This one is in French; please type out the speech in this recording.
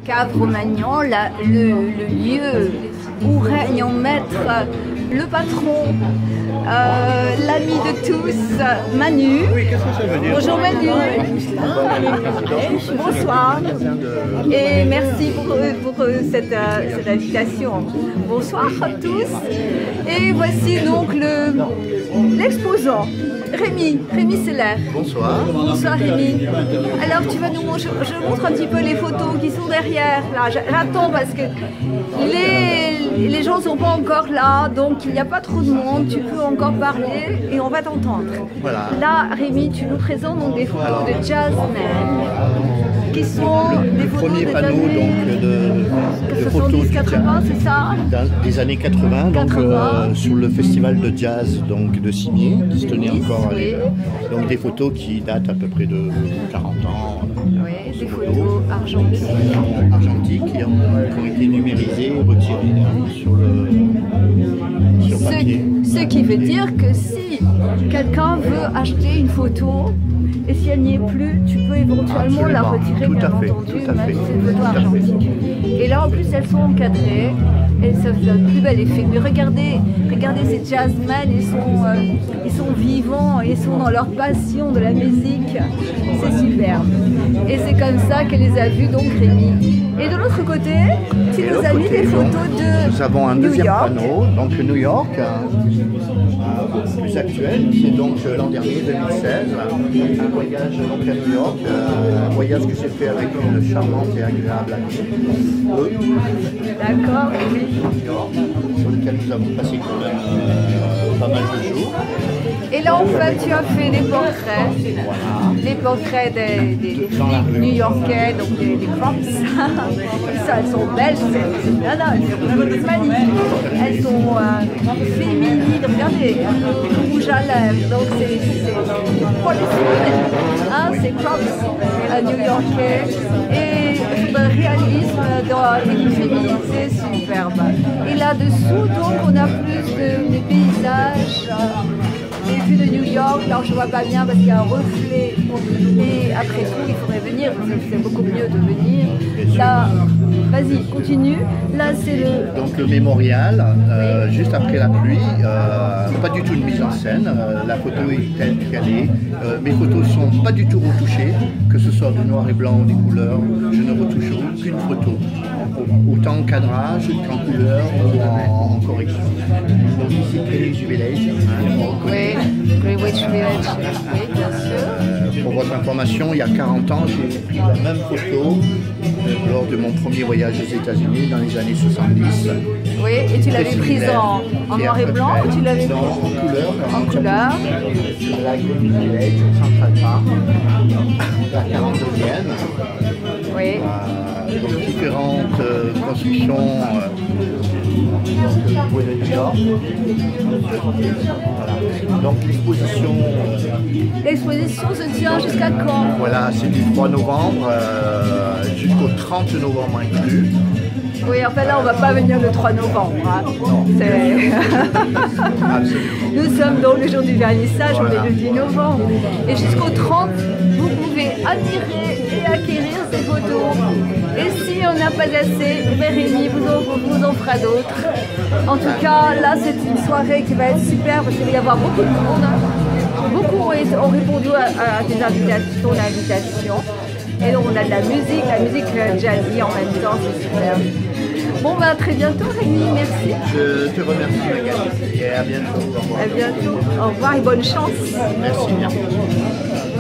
Cave Romagnan, le lieu où règne en maître le patron, l'ami de tous, Manu. Oui, qu'est-ce que ça veut dire? Bonjour Manu. Bonsoir. Et merci pour cette invitation. Bonsoir à tous. Et voici donc l'exposant. Rémi Seller. Bonsoir. Bonsoir Rémi. Alors tu vas nous montrer, je montre un petit peu les photos qui sont derrière. Là, j'attends parce que les gens ne sont pas encore là, donc il n'y a pas trop de monde. Tu peux encore parler et on va t'entendre. Voilà. Là, Rémi, tu nous présentes donc des photos de Jazzman, qui sont des photos premier de panneau années, de photos 80, c'est ça? des années 80, donc sur le festival de jazz donc de Cimier, qui se tenait encore à l'époque. Donc des photos qui datent à peu près de 40 ans. Oui, des photos argentiques. Argentiques qui ont été numérisées et retirées sur papier. Ce qui veut dire que si quelqu'un veut acheter une photo, et si elle n'y est plus, tu peux éventuellement la retirer, bien entendu, même si c'est une photo argentique. Et là, en plus, elles sont encadrées, et ça fait un plus bel effet. Mais regardez ces jazzmen, ils sont vivants, ils sont dans leur passion de la musique. C'est superbe. Et c'est comme ça qu'elle les a vus, donc Rémi. Et de l'autre côté, tu nous as mis des photos de nous avons un deuxième panneau, donc New York, plus actuel, c'est donc l'an dernier, 2016, un voyage donc à New York, un voyage que j'ai fait avec une charmante et agréable amie. D'accord, oui. Sur lequel nous avons passé quand même pas mal de jours. Et là, en fait, tu as fait des portraits, les portraits des New-Yorkais, donc des Crops. Ça, elles sont belles, elles sont magnifiques. Elles sont féminines, regardez, rouge à lèvres, donc c'est Crops New-Yorkais. Et le réalisme dans les féminité superbe. Et là-dessous, donc, on a plus de paysages. Des vues de New York, là je ne vois pas bien parce qu'il y a un reflet, mais après tout il faudrait venir, c'est beaucoup mieux de venir. Là, vas-y, continue. Là c'est le mémorial, juste après la pluie, pas du tout une mise en scène, la photo est telle qu'elle est, mes photos sont pas du tout retouchées, que ce soit de noir et blanc ou des couleurs, je ne retouche aucune photo, autant en cadrage qu'en couleur ou en correction. Donc ici Greenwich Village. Oui, Greenwich Village, oui, bien sûr. Pour votre information, il y a 40 ans, j'ai pris la même photo lors de mon premier voyage aux États-Unis dans les années 70. Oui, et tu l'avais prise en noir et blanc ou tu l'avais prise en couleur? En couleur. La Greenwich Village, Central Park, la 42e. Oui. Donc différentes constructions de New York. Voilà. Donc l'exposition. L'exposition se tient jusqu'à quand? Voilà, c'est du 3 novembre jusqu'au 30 novembre inclus. Oui, enfin là, on ne va pas venir le 3 novembre. Hein. Nous sommes donc le jour du vernissage, voilà. On est le 10 novembre. Et jusqu'au 30, vous pouvez admirer et acquérir ces photos. Et si on n'a pas assez, Rémi vous en fera d'autres. En tout cas, là, c'est une soirée qui va être super parce qu'il va y avoir beaucoup de monde. Beaucoup ont répondu à ton invitation. Et donc, on a de la musique jazzy en même temps, c'est super. Bon, bah, à très bientôt, Rémi, merci. Je te remercie, Magali, et à bientôt. À bientôt. Au revoir et bonne chance. Merci bien.